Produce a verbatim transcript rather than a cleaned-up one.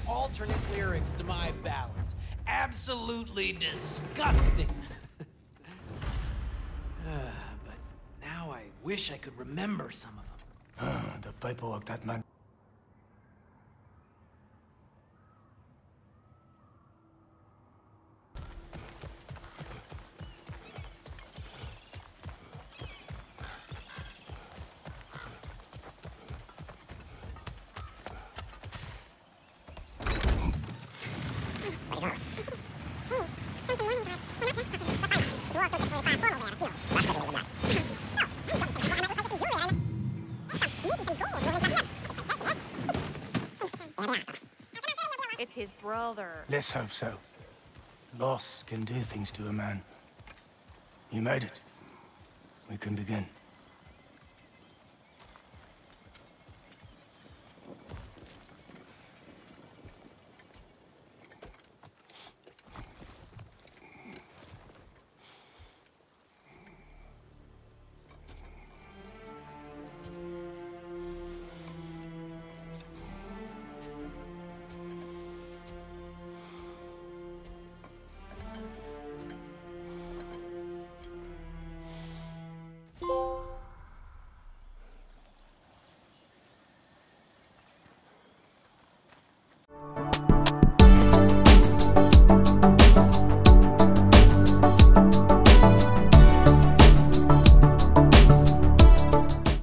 alternate lyrics to my ballads. Absolutely disgusting. uh, but now I wish I could remember some of them. The paperwork that man... It's his brother. Let's hope so. Loss can do things to a man. You made it. We can begin.